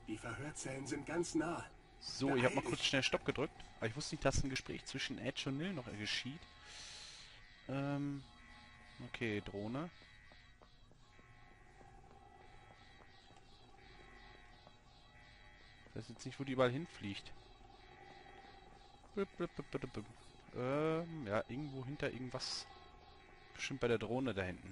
Die Verhörzellen sind ganz nah. So, ich habe mal kurz schnell Stopp gedrückt. Aber ich wusste nicht, dass ein Gespräch zwischen Edge und Nil noch geschieht. Okay, Drohne. Ich weiß jetzt nicht, wo die überall hinfliegt. Ja, irgendwo hinter irgendwas. Bestimmt bei der Drohne da hinten.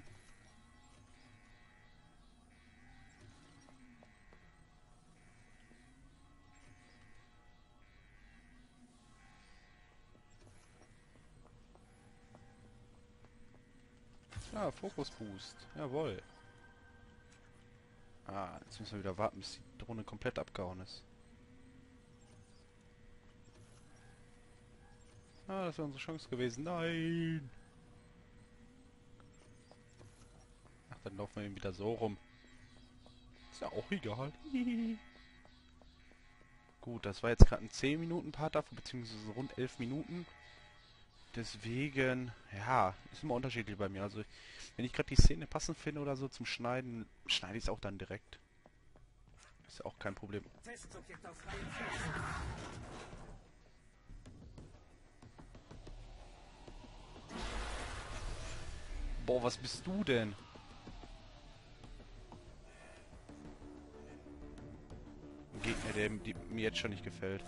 Ja, Fokusboost. Jawohl. Ah, jetzt müssen wir wieder warten, bis die Drohne komplett abgehauen ist. Ah, das wäre unsere Chance gewesen. Nein! Ach, dann laufen wir eben wieder so rum. Ist ja auch egal. Gut, das war jetzt gerade ein 10 Minuten Part davon, beziehungsweise rund 11 Minuten. Deswegen, ja, ist immer unterschiedlich bei mir. Also, wenn ich gerade die Szene passend finde oder so zum Schneiden, schneide ich es auch dann direkt. Ist ja auch kein Problem. Boah, was bist du denn? Ein Gegner, der mir jetzt schon nicht gefällt.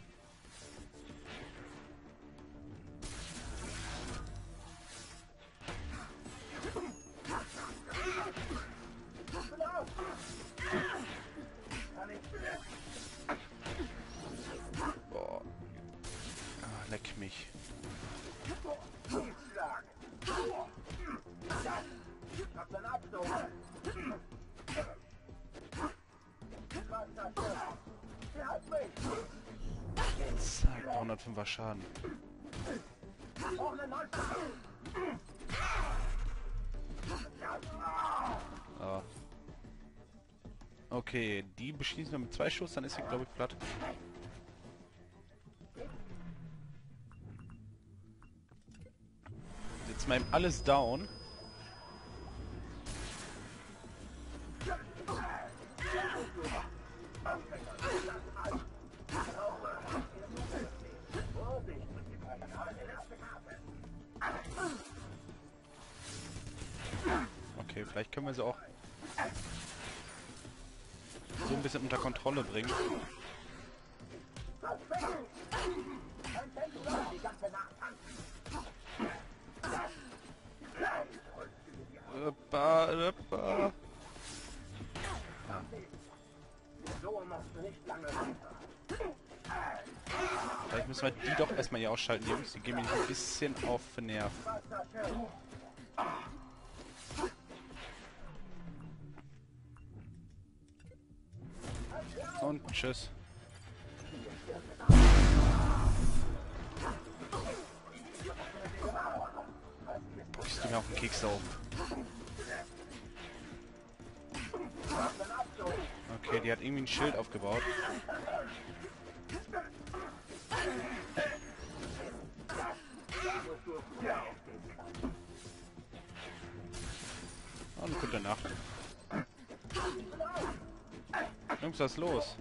Boah. Ah, leck mich. Zack, 305er Schaden. Ah. Okay, die beschließen wir mit 2 Schuss, dann ist sie, glaube ich, platt. Jetzt mal eben alles down. Okay, vielleicht können wir sie auch so ein bisschen unter Kontrolle bringen. Ja. Vielleicht müssen wir die doch erstmal hier ausschalten, die Jungs. Die gehen mir ein bisschen auf den Nerv. Und tschüss. Boah, ich mir auf den Keks auf. Okay, die hat irgendwie ein Schild aufgebaut. Oh, eine gute Nacht. Jungs, was ist los?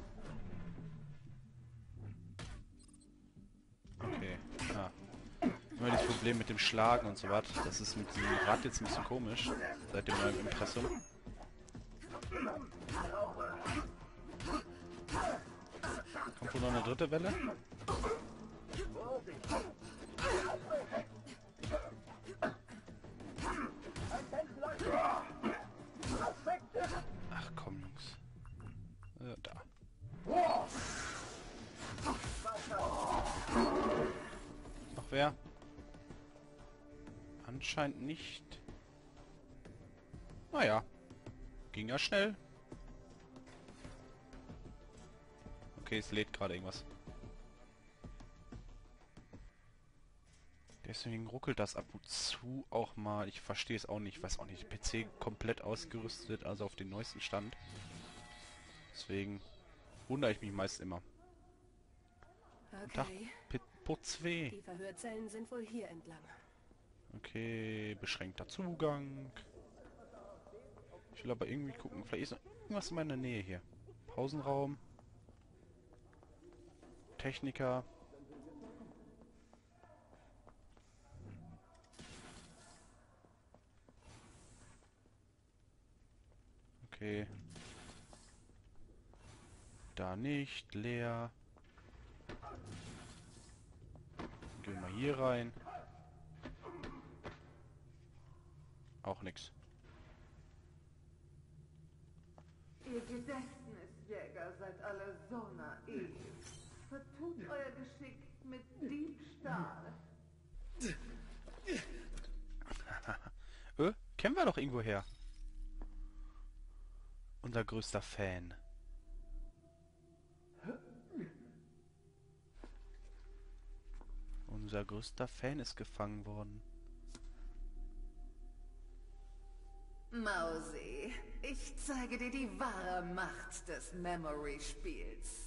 Okay. Ah. Immer das Problem mit dem Schlagen und so was. Das ist mit dem Rad jetzt ein bisschen komisch. Seit dem neuen Impressum. Kommt wohl noch eine dritte Welle? Ach komm, Jungs. Da. Noch wer? Anscheinend nicht. Naja. Ging ja schnell. Okay, es lädt gerade irgendwas. Deswegen ruckelt das ab und zu auch mal. Ich verstehe es auch nicht. Ich weiß auch nicht. PC komplett ausgerüstet, also auf den neuesten Stand. Deswegen wundere ich mich meist immer. Okay. Putzweh. Die Verhörzellen sind wohl hier entlang. Okay, beschränkter Zugang. Ich will aber irgendwie gucken. Vielleicht ist noch irgendwas in meiner Nähe hier. Pausenraum. Techniker. Okay. Da nicht, leer. Gehen wir hier rein. Auch nix. Ihr Gedächtnisjäger seid alle so naiv. Vertut euer Geschick mit Diebstahl. Kennen wir doch irgendwo her. Unser größter Fan. Unser größter Fan ist gefangen worden. Mausi, ich zeige dir die wahre Macht des Memory-Spiels.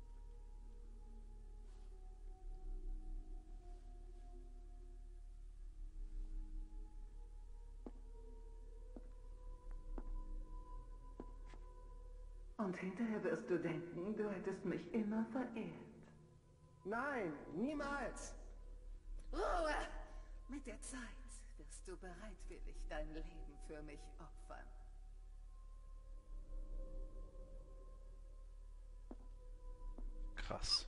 Und hinterher wirst du denken, du hättest mich immer verehrt. Nein, niemals. Ruhe! Mit der Zeit wirst du bereitwillig dein Leben für mich opfern. Krass.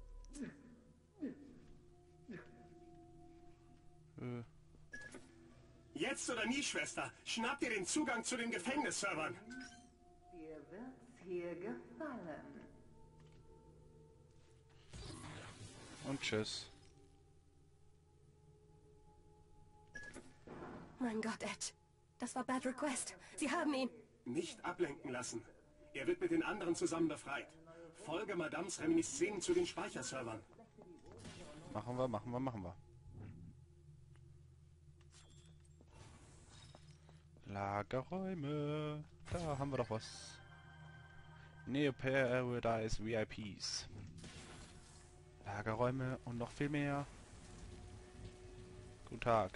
Jetzt oder nie, Schwester. Schnapp dir den Zugang zu den Gefängnisservern. Dir wird's hier gefallen. Und tschüss. Mein Gott, Edge. Das war Bad Request. Sie haben ihn. Nicht ablenken lassen. Er wird mit den anderen zusammen befreit. Folge Madams Reminiszenzen zu den Speicherservern. Machen wir, machen wir, machen wir. Lagerräume. Da haben wir doch was. Neo Paradise VIPs. Lagerräume und noch viel mehr. Guten Tag.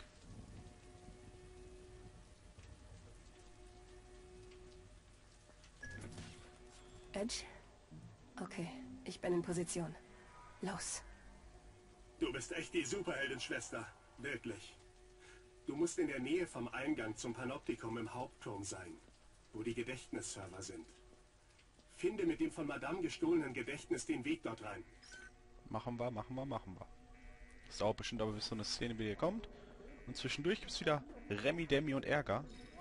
Edge? Okay, ich bin in Position. Los. Du bist echt die Superheldin, Schwester. Wirklich. Du musst in der Nähe vom Eingang zum Panoptikum im Hauptturm sein, wo die Gedächtnisserver sind. Finde mit dem von Madame gestohlenen Gedächtnis den Weg dort rein. Machen wir, machen wir, machen wir. Das dauert bestimmt aber, bis so eine Szene wieder hier kommt. Und zwischendurch gibt es wieder Remi, Demi und Ärger.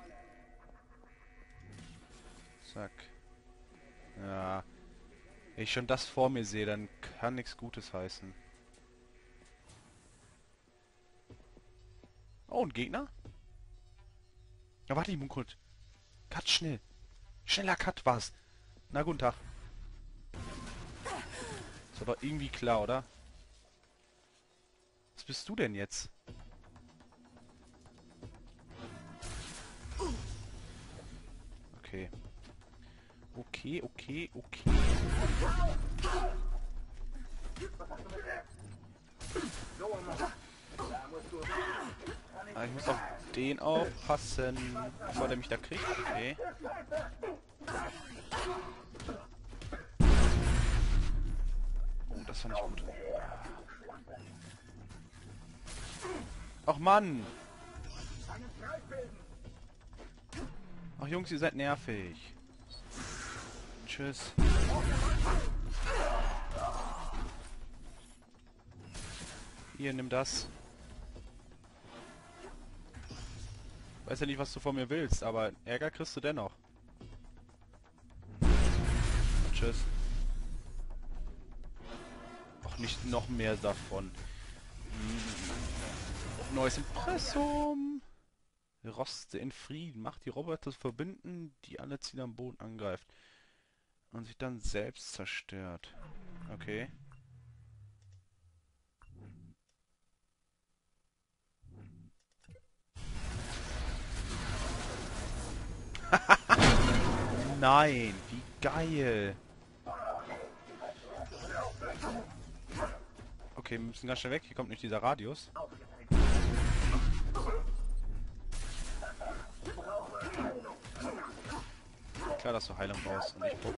Zack. Ja. Wenn ich schon das vor mir sehe, dann kann nichts Gutes heißen. Oh, ein Gegner? Ja, warte, ich muss kurz. Cut, schnell. Schneller Cut war's. Na, guten Tag. Ist aber irgendwie klar, oder? Was bist du denn jetzt? Okay. Okay, okay, okay. Ah, ich muss auf den aufpassen, bevor der mich da kriegt. Okay. Oh, das fand ich gut. Ach Mann! Ach Jungs, ihr seid nervig. Tschüss. Hier, nimm das. Weiß ja nicht, was du von mir willst, aber Ärger kriegst du dennoch. Tschüss. Ach, nicht noch mehr davon. Neues Impressum. Roste in Frieden. Macht die Roboter verbinden, die alle Ziele am Boden angreift. Und sich dann selbst zerstört. Okay. Nein, wie geil. Okay, wir müssen ganz schnell weg. Hier kommt nicht dieser Radius. Klar, dass du Heilung brauchst und ich brauche